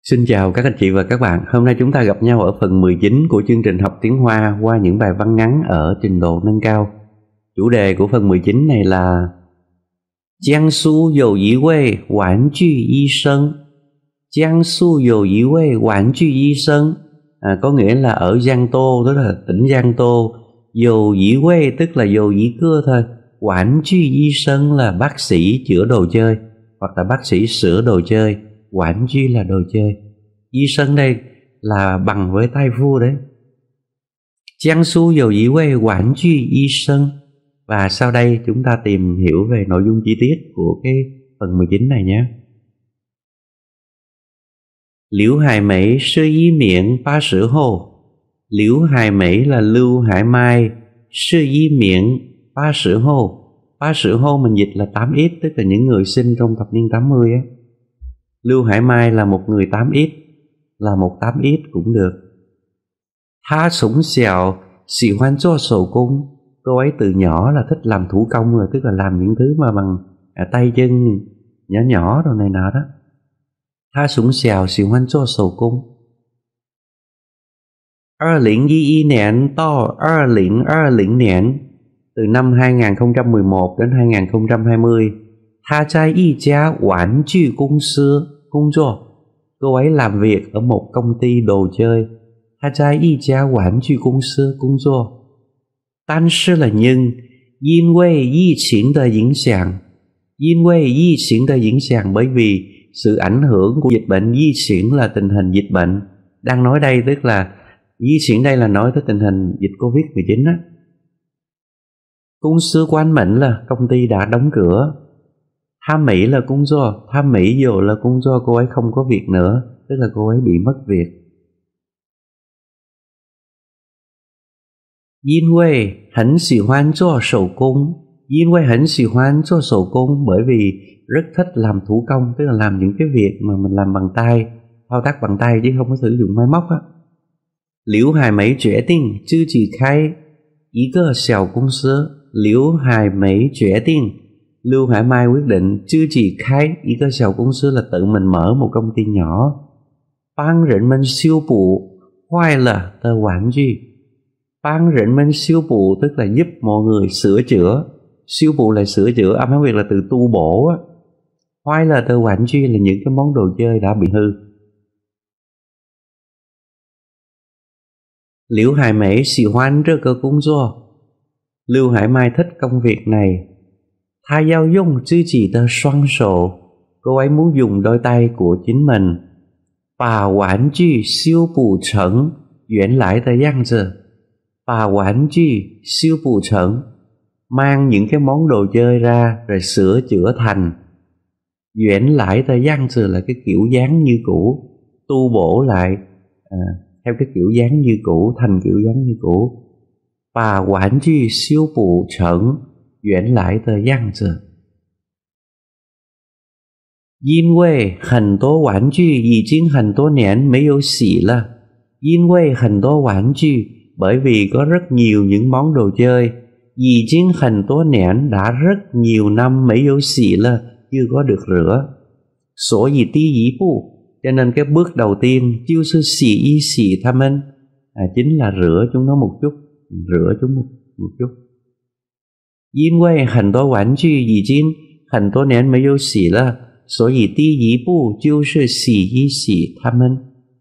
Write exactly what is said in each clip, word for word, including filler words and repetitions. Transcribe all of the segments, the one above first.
Xin chào các anh chị và các bạn. Hôm nay chúng ta gặp nhau ở phần mười chín của chương trình học tiếng Hoa qua những bài văn ngắn ở trình độ nâng cao. Chủ đề của phần mười chín này là Jiang Su有一位玩具医生. Jiang Su有一位玩具医生à, có nghĩa là ở Giang Tô, tức là tỉnh Giang Tô. Dầu dĩ quê tức là dầu dĩ cưa thôi. Quản truy y sân là bác sĩ chữa đồ chơi, hoặc là bác sĩ sửa đồ chơi. Quản truy là đồ chơi, y sân đây là bằng với tay vua đấy. Jiang Su dầu dĩ quê quản truy y sân. Và sau đây chúng ta tìm hiểu về nội dung chi tiết của cái phần mười chín này nhé. Liễu Hải Mỹ sư y miệng ba mươi hô. Liễu Hải Mỹ là Lưu Hải Mai, sư y miệng ba mươi hô. ba mươi hô mình dịch là tám x, tức là những người sinh trong thập niên tám mươi á. Lưu Hải Mai là một người tám x, là một tám x cũng được. Tha sủng xèo xỉ hoan cho sầu cung. Cô ấy từ nhỏ là thích làm thủ công rồi, tức là làm những thứ mà bằng à, tay chân nhỏ nhỏ rồi này nọ đó. Tha sủng xèo xỉ hoan cho sầu cung. hai không một một年到二零二零年, từ năm hai không một một đến hai không hai không,她在一家玩具公司工作. Cô ấy làm việc ở một công ty đồ chơi. 她在一家玩具公司工作. 但是了nhưng因为疫情的影响, 因为疫情的影响 bởi vì sự ảnh hưởng của dịch bệnh. Di chuyển là tình hình dịch bệnh. Đang nói đây tức là di chuyển đây là nói tới tình hình dịch Covid mười chín á. Công sư quan mệnh là công ty đã đóng cửa. Tham Mỹ là công do, tham Mỹ dù là công do cô ấy không có việc nữa, tức là cô ấy bị mất việc. Yin Wei hẳn xỉ hoan cho sầu cung. Yin Wei hẳn xỉ hoan cho sầu cung bởi vì rất thích làm thủ công, tức là làm những cái việc mà mình làm bằng tay, thao tác bằng tay chứ không có sử dụng máy móc á. Liễu Hải Mỹ quyết định自己开一个小公司. Liễu Hải Mỹ quyết định, Lưu Hải Mai quyết định自己开一个小公司là tự mình mở một công ty nhỏ. 帮人们修补坏了的玩具. 帮人们修补tức là giúp mọi người sửa chữa. 修补là sửa chữa, âm Hán Việt là từ tu bổ á. 坏了的玩具là những cái món đồ chơi đã bị hư. Liễu Hải Mỹ喜欢这个工作. Lưu Hải Mai thích công việc này. 她要用自己的双手. Cô ấy muốn dùng đôi tay của chính mình. 把玩具修补成原来的样子. 把玩具修补成, mang những cái món đồ chơi ra rồi sửa chữa thành. 原来的样子 là cái kiểu dáng như cũ, tu bổ lại à, theo cái kiểu dáng như cũ, thành kiểu dáng như cũ. 把玩具修补成原来的样子. 因为很多玩具已经很多年没有洗了. 因为很多玩具 bởi vì có rất nhiều những món đồ chơi. 已经很多年 đã rất nhiều năm 没有洗了 chưa có được rửa. 所以第一步 cho nên cái bước đầu tiên 就是洗一洗它们 à, chính là rửa chúng nó một chút, rửa chúng một, một chút. 因为很多玩具已经很多年没有洗了，所以第一步就是洗一洗它们。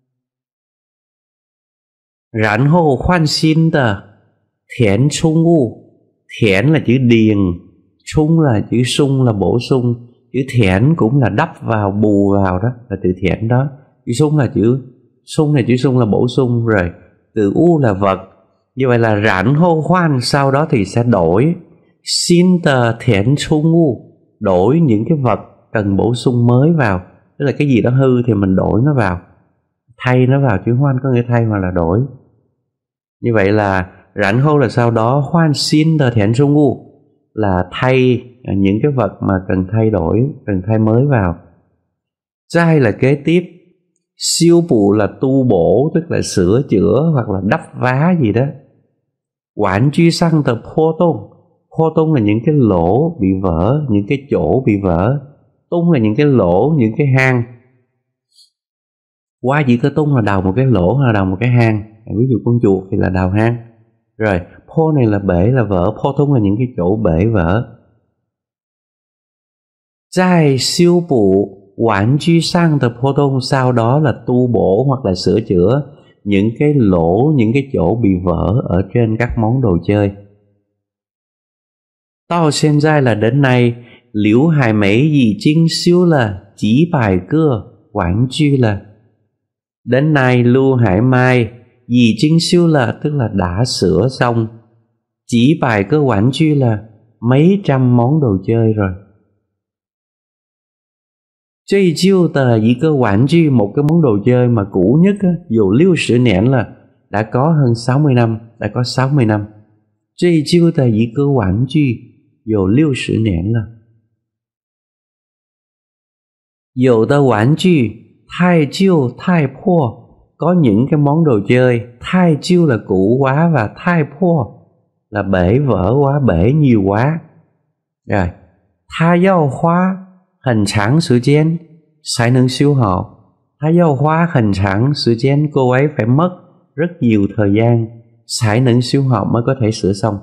然后换新的填充物. Thẻn là chữ điền, trung là chữ sung là bổ sung, chữ thẻn cũng là đắp vào, bù vào đó, là từ thẻn đó. Chữ sung là chữ sung này, chữ sung là bổ sung rồi. Từ u là vật. Như vậy là rãn hô khoan, sau đó thì sẽ đổi. Xin tờ thẻn trung u, đổi những cái vật cần bổ sung mới vào. Tức là cái gì đó hư thì mình đổi nó vào, thay nó vào. Chữ hoan có nghĩa thay hoặc là đổi. Như vậy là rãn hô là sau đó, hoan xin tờ thẻn trung u là thay những cái vật mà cần thay đổi, cần thay mới vào. Trai là kế tiếp. Siêu bù là tu bổ, tức là sửa chữa hoặc là đắp vá gì đó. Quản truy xăng tờ phô tôn. Phô tôn là những cái lỗ bị vỡ, những cái chỗ bị vỡ. Tung là những cái lỗ, những cái hang. Quá dĩ cơ tung là đào một cái lỗ hay là đào một cái hang. Ví dụ con chuột thì là đào hang. Rồi, po này là bể, là vỡ. Po tung là những cái chỗ bể vỡ. Tại siêu bù quản居sang的破洞, sau đó là tu bổ hoặc là sửa chữa những cái lỗ, những cái chỗ bị vỡ ở trên các món đồ chơi.到现在là đến nay, Liễu Hải Mỹ已经修了几百个玩具了. Đến nay Lưu Hải Mai已经修了tức là đã sửa xong. Chỉ bài cơ quản具là mấy trăm món đồ chơi rồi.最旧的一个玩具, một cái món đồ chơi mà cũ nhất á, dù六十年là đã có hơn sáu mươi năm, đã có sáu mươi năm. 最旧的一个玩具有六十年了。有的玩具太旧太破, có những cái món đồ chơi太旧là cũ quá và太破là bể vỡ quá, bể nhiều quá. Rồi, 它要花很长时间才能修好. 它要花很长时间, cô ấy phải mất rất nhiều thời gian才能修好mới có thể sửa xong.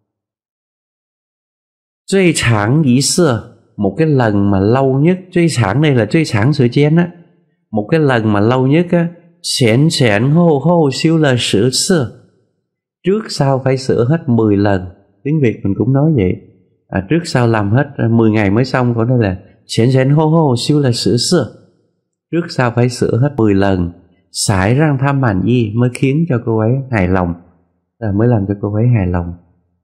最长一次, một cái lần mà lâu nhất. 最长đây là 最长时间á, một cái lần mà lâu nhất á. 前前后后修了十次, trước sau phải sửa hết mười lần. Tiếng Việt mình cũng nói vậy. À, trước sau làm hết mười ngày mới xong. Còn đây là 前前后后修了十次, trước sau phải sửa hết mười lần. 才让他满意, mới khiến cho cô ấy hài lòng, à, mới làm cho cô ấy hài lòng.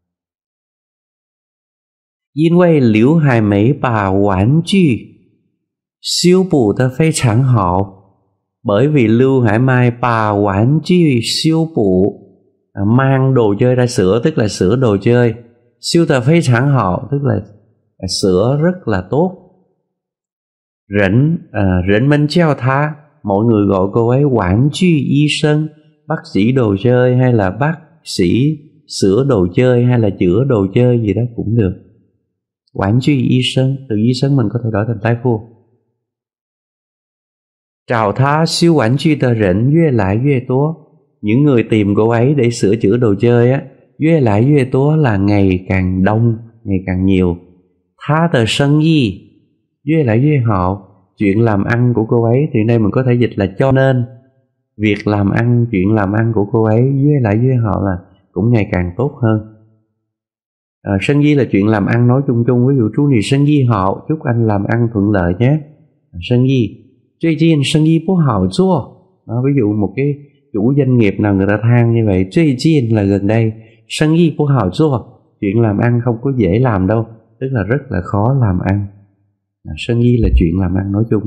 因为刘海梅把玩具修补得非常好, bởi vì Lưu Hải Mai bà quản chi siêu bụ, à, mang đồ chơi ra sửa, tức là sửa đồ chơi. Siêu tờ phê chẳng họ, tức là à, sửa rất là tốt. Rỉnh, à, rỉnh minh treo tha, mọi người gọi cô ấy quản chi y sinh, bác sĩ đồ chơi hay là bác sĩ sửa đồ chơi hay là chữa đồ chơi gì đó cũng được. Quản chi y sinh, từ y sinh mình có thể đổi thành tai phu. 找他修玩具的人越来越多, những người tìm cô ấy để sửa chữa đồ chơi á, 越来越多 là ngày càng đông, ngày càng nhiều. 他的生意越来越好, chuyện làm ăn của cô ấy thì đây mình có thể dịch là cho nên việc làm ăn, chuyện làm ăn của cô ấy 越来越好 là cũng ngày càng tốt hơn. À, sinh ý là chuyện làm ăn nói chung chung, ví dụ chú này sinh ý họ, chúc anh làm ăn thuận lợi nhé. Sinh ý 最近生意不好做. Đó, ví dụ một cái chủ doanh nghiệp nào người ta than như vậy, 最近 là gần đây, 生意不好做, chuyện làm ăn không có dễ làm đâu, tức là rất là khó làm ăn. À, 生意 là chuyện làm ăn nói chung.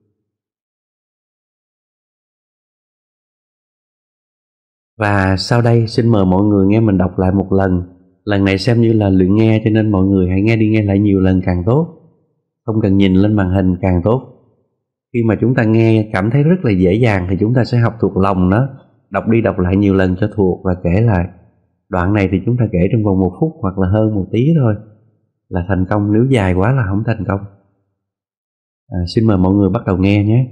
Và sau đây xin mời mọi người nghe mình đọc lại một lần. Lần này xem như là luyện nghe, cho nên mọi người hãy nghe đi nghe lại nhiều lần càng tốt, không cần nhìn lên màn hình càng tốt. Khi mà chúng ta nghe cảm thấy rất là dễ dàng thì chúng ta sẽ học thuộc lòng nó, đọc đi đọc lại nhiều lần cho thuộc và kể lại. Đoạn này thì chúng ta kể trong vòng một phút hoặc là hơn một tí thôi là thành công, nếu dài quá là không thành công. À, xin mời mọi người bắt đầu nghe nhé.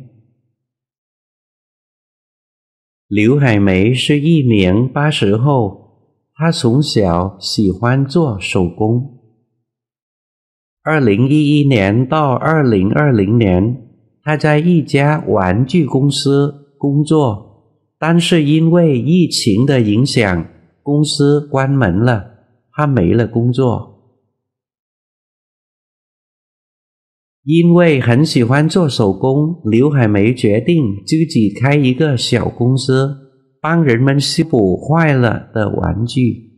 Liễu Hải Mỹ是一年八十后，她从小喜欢做手工。二零一一年到二零二零年。他在一家玩具公司工作，但是因为疫情的影响，公司关门了，他没了工作。因为很喜欢做手工，刘海梅决定自己开一个小公司，帮人们修补坏了的玩具。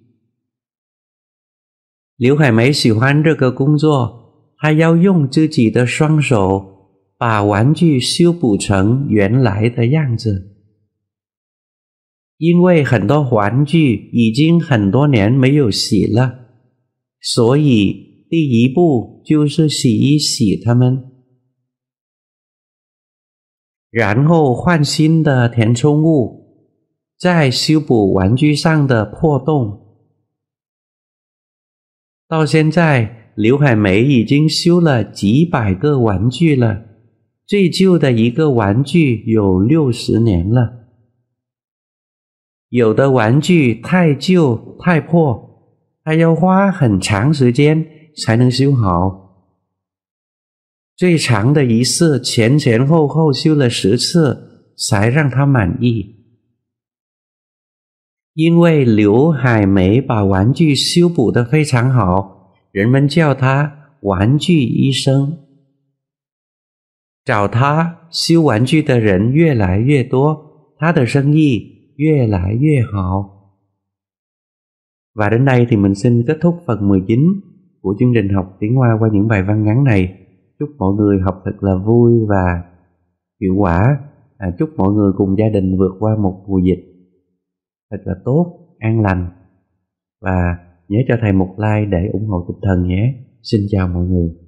刘海梅喜欢这个工作，她要用自己的双手把玩具修补成原来的样子。因为很多玩具已经很多年没有洗了，所以第一步就是洗一洗它们，然后换新的填充物，再修补玩具上的破洞。到现在，刘海梅已经修了几百个玩具了。 最旧的一个玩具有六十年了。有的玩具太旧太破，它要花很长时间才能修好。最长的一次前前后后修了十次才让它满意。因为刘海梅把玩具修补得非常好，人们叫他玩具医生。找他修玩具的人越来越多，他的生意越来越好. Và đến đây thì mình xin kết thúc phần mười chín của chương trình học tiếng Hoa qua những bài văn ngắn này. Chúc mọi người học thật là vui và hiệu quả. À, chúc mọi người cùng gia đình vượt qua một mùa dịch thật là tốt, an lành. Và nhớ cho thầy một like để ủng hộ tinh thần nhé. Xin chào mọi người.